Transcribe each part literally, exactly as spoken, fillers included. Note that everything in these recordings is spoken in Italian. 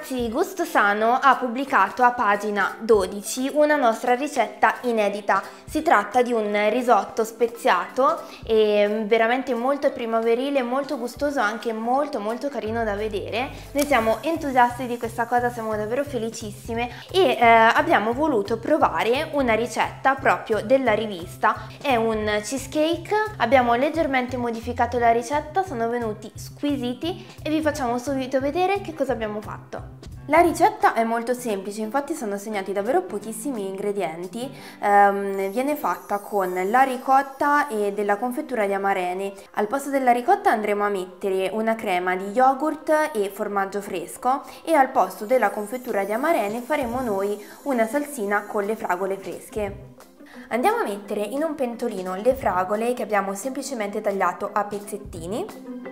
Ragazzi, Gusto Sano ha pubblicato a pagina dodici una nostra ricetta inedita. Si tratta di un risotto speziato e veramente molto primaverile, molto gustoso, anche molto molto carino da vedere. Noi siamo entusiasti di questa cosa, siamo davvero felicissime e eh, abbiamo voluto provare una ricetta proprio della rivista. È un cheesecake, abbiamo leggermente modificato la ricetta, sono venuti squisiti e vi facciamo subito vedere che cosa abbiamo fatto. La ricetta è molto semplice, infatti sono segnati davvero pochissimi ingredienti, ehm, viene fatta con la ricotta e della confettura di amarene. Al posto della ricotta andremo a mettere una crema di yogurt e formaggio fresco e al posto della confettura di amarene faremo noi una salsina con le fragole fresche. Andiamo a mettere in un pentolino le fragole che abbiamo semplicemente tagliato a pezzettini.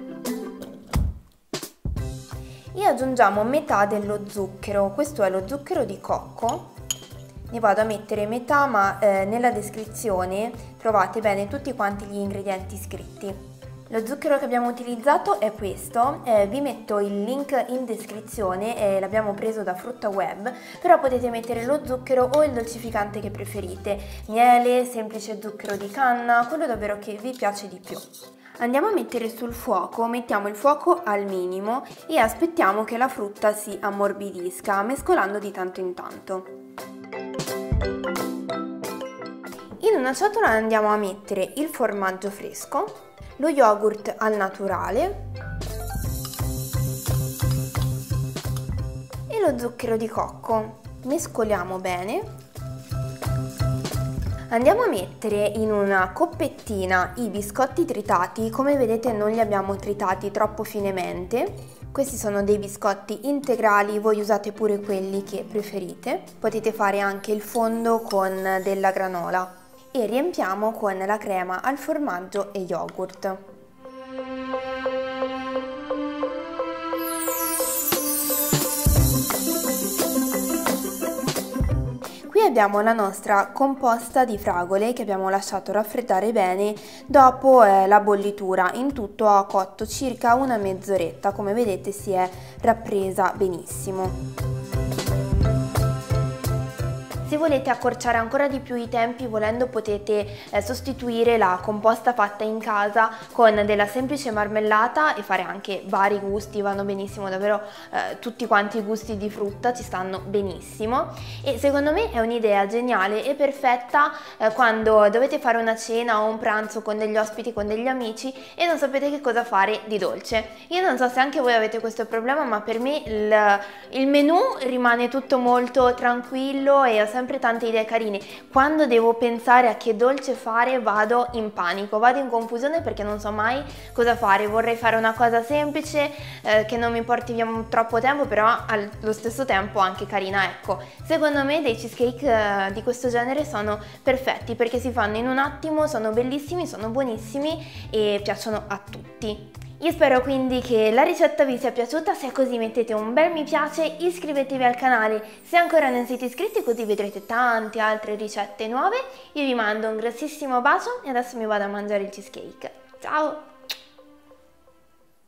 E aggiungiamo metà dello zucchero, questo è lo zucchero di cocco, ne vado a mettere metà ma eh, nella descrizione trovate bene tutti quanti gli ingredienti scritti. Lo zucchero che abbiamo utilizzato è questo, eh, vi metto il link in descrizione, eh, l'abbiamo preso da Frutta Web, però potete mettere lo zucchero o il dolcificante che preferite, miele, semplice zucchero di canna, quello davvero che vi piace di più. Andiamo a mettere sul fuoco, mettiamo il fuoco al minimo e aspettiamo che la frutta si ammorbidisca, mescolando di tanto in tanto. In una ciotola andiamo a mettere il formaggio fresco, lo yogurt al naturale e lo zucchero di cocco. Mescoliamo bene. Andiamo a mettere in una coppettina i biscotti tritati, come vedete non li abbiamo tritati troppo finemente. Questi sono dei biscotti integrali, voi usate pure quelli che preferite. Potete fare anche il fondo con della granola e riempiamo con la crema al formaggio e yogurt. Qui abbiamo la nostra composta di fragole che abbiamo lasciato raffreddare bene dopo eh, la bollitura. In tutto ha cotto circa una mezz'oretta, come vedete si è rappresa benissimo. Se volete accorciare ancora di più i tempi, volendo potete eh, sostituire la composta fatta in casa con della semplice marmellata e fare anche vari gusti, vanno benissimo, davvero eh, tutti quanti i gusti di frutta ci stanno benissimo e secondo me è un'idea geniale e perfetta eh, quando dovete fare una cena o un pranzo con degli ospiti, con degli amici e non sapete che cosa fare di dolce. Io non so se anche voi avete questo problema, ma per me il, il menù rimane tutto molto tranquillo e ho sempre tante idee carine. Quando devo pensare a che dolce fare vado in panico, vado in confusione perché non so mai cosa fare. Vorrei fare una cosa semplice eh, che non mi porti via troppo tempo, però allo stesso tempo anche carina. Ecco, secondo me dei cheesecake eh, di questo genere sono perfetti perché si fanno in un attimo, sono bellissimi, sono buonissimi e piacciono a tutti. Io spero quindi che la ricetta vi sia piaciuta, se è così mettete un bel mi piace, iscrivetevi al canale se ancora non siete iscritti così vedrete tante altre ricette nuove. Io vi mando un grossissimo bacio e adesso mi vado a mangiare il cheesecake. Ciao!